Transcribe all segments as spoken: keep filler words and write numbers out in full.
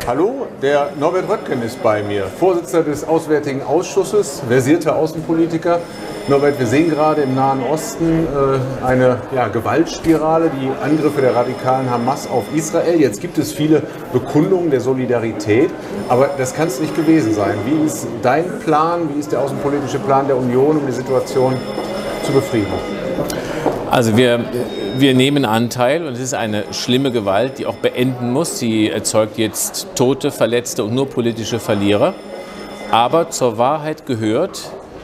Hallo, der Norbert Röttgen ist bei mir, Vorsitzender des Auswärtigen Ausschusses, versierter Außenpolitiker. Norbert, wir sehen gerade im Nahen Osten äh, eine ja, Gewaltspirale, die Angriffe der radikalen Hamas auf Israel. Jetzt gibt es viele Bekundungen der Solidarität, aber das kann es nicht gewesen sein. Wie ist dein Plan, wie ist der außenpolitische Plan der Union, um die Situation zu befrieden? Also wir, wir nehmen Anteil und es ist eine schlimme Gewalt, die auch beenden muss. Sie erzeugt jetzt Tote, Verletzte und nur politische Verlierer. Aber zur Wahrheit gehört,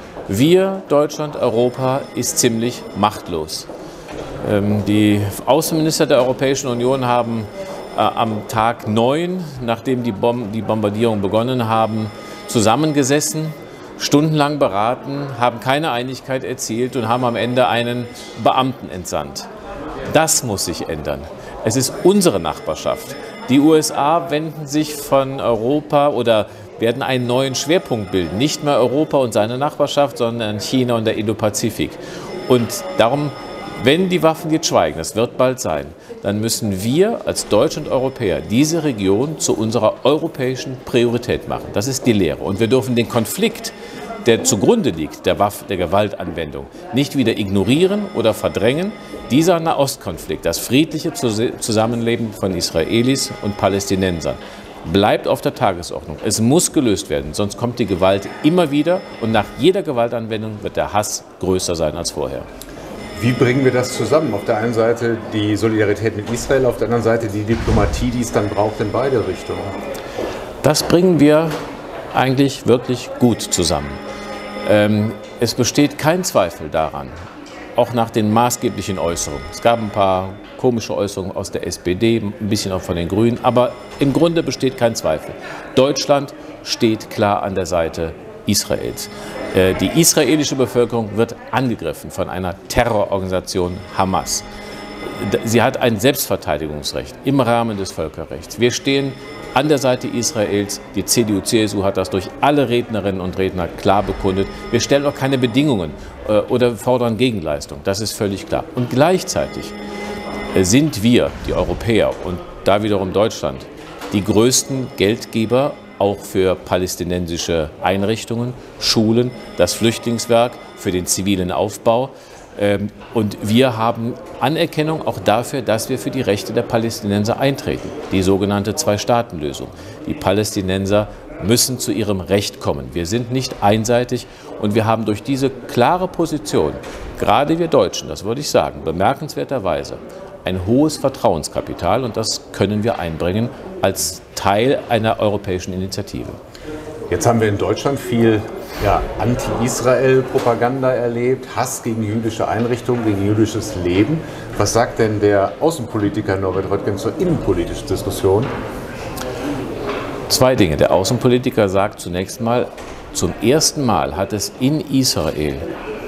wir, Deutschland, Europa, ist ziemlich machtlos. Ähm, die Außenminister der Europäischen Union haben äh, am Tag neun, nachdem die, Bom die Bombardierungen begonnen haben, zusammengesessen, stundenlang beraten, haben keine Einigkeit erzielt und haben am Ende einen Beamten entsandt. Das muss sich ändern. Es ist unsere Nachbarschaft. Die U S A wenden sich von Europa oder werden einen neuen Schwerpunkt bilden. Nicht mehr Europa und seine Nachbarschaft, sondern China und der Indo-Pazifik. Und darum, wenn die Waffen jetzt schweigen, das wird bald sein, dann müssen wir als Deutsche und Europäer diese Region zu unserer europäischen Priorität machen. Das ist die Lehre. Und wir dürfen den Konflikt, der zugrunde liegt, der Waffen, der Gewaltanwendung, nicht wieder ignorieren oder verdrängen. Dieser Nahostkonflikt, das friedliche Zusammenleben von Israelis und Palästinensern, bleibt auf der Tagesordnung. Es muss gelöst werden, sonst kommt die Gewalt immer wieder und nach jeder Gewaltanwendung wird der Hass größer sein als vorher. Wie bringen wir das zusammen? Auf der einen Seite die Solidarität mit Israel, auf der anderen Seite die Diplomatie, die es dann braucht in beide Richtungen. Das bringen wir eigentlich wirklich gut zusammen. Ähm, es besteht kein Zweifel daran, auch nach den maßgeblichen Äußerungen. Es gab ein paar komische Äußerungen aus der S P D, ein bisschen auch von den Grünen, aber im Grunde besteht kein Zweifel. Deutschland steht klar an der Seite Israels. Die israelische Bevölkerung wird angegriffen von einer Terrororganisation Hamas. Sie hat ein Selbstverteidigungsrecht im Rahmen des Völkerrechts. Wir stehen an der Seite Israels. Die C D U C S U hat das durch alle Rednerinnen und Redner klar bekundet. Wir stellen auch keine Bedingungen oder fordern Gegenleistung. Das ist völlig klar. Und gleichzeitig sind wir, die Europäer und da wiederum Deutschland, die größten Geldgeber auch für palästinensische Einrichtungen, Schulen, das Flüchtlingswerk, für den zivilen Aufbau. Und wir haben Anerkennung auch dafür, dass wir für die Rechte der Palästinenser eintreten, die sogenannte Zwei-Staaten-Lösung. Die Palästinenser müssen zu ihrem Recht kommen. Wir sind nicht einseitig und wir haben durch diese klare Position, gerade wir Deutschen, das würde ich sagen, bemerkenswerterweise, ein hohes Vertrauenskapital und das können wir einbringen als Teil einer europäischen Initiative. Jetzt haben wir in Deutschland viel ja, Anti-Israel-Propaganda erlebt, Hass gegen jüdische Einrichtungen, gegen jüdisches Leben. Was sagt denn der Außenpolitiker Norbert Röttgen zur innenpolitischen Diskussion? Zwei Dinge. Der Außenpolitiker sagt zunächst mal, zum ersten Mal hat es in Israel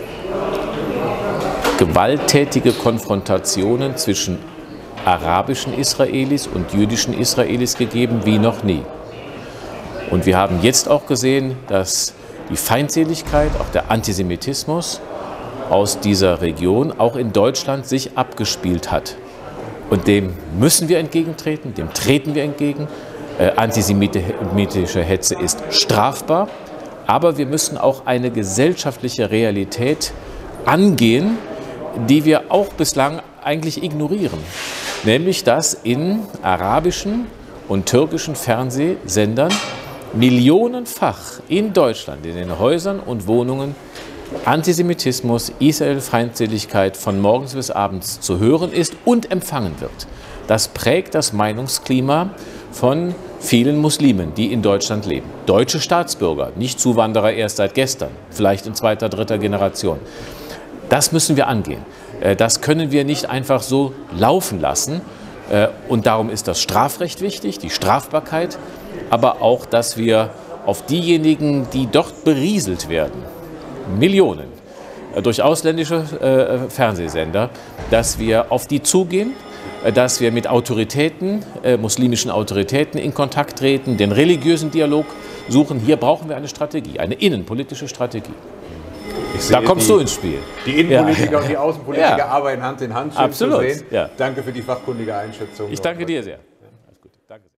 gewalttätige Konfrontationen zwischen arabischen Israelis und jüdischen Israelis gegeben wie noch nie. Und wir haben jetzt auch gesehen, dass die Feindseligkeit, auch der Antisemitismus aus dieser Region auch in Deutschland sich abgespielt hat. Und dem müssen wir entgegentreten, dem treten wir entgegen. Äh, antisemitische Hetze ist strafbar, aber wir müssen auch eine gesellschaftliche Realität angehen, die wir auch bislang eigentlich ignorieren. Nämlich, dass in arabischen und türkischen Fernsehsendern millionenfach in Deutschland, in den Häusern und Wohnungen Antisemitismus, Israel-Feindseligkeit von morgens bis abends zu hören ist und empfangen wird. Das prägt das Meinungsklima von vielen Muslimen, die in Deutschland leben. Deutsche Staatsbürger, nicht Zuwanderer erst seit gestern, vielleicht in zweiter, dritter Generation. Das müssen wir angehen. Das können wir nicht einfach so laufen lassen. Und darum ist das Strafrecht wichtig, die Strafbarkeit, aber auch, dass wir auf diejenigen, die dort berieselt werden, Millionen durch ausländische Fernsehsender, dass wir auf die zugehen, dass wir mit Autoritäten, muslimischen Autoritäten in Kontakt treten, den religiösen Dialog suchen. Hier brauchen wir eine Strategie, eine innenpolitische Strategie. Da kommst die, du ins Spiel. Die Innenpolitiker ja. und die Außenpolitiker ja. arbeiten Hand in Hand. Schön Absolut. zu sehen. Ja. Danke für die fachkundige Einschätzung. Ich danke dir sehr.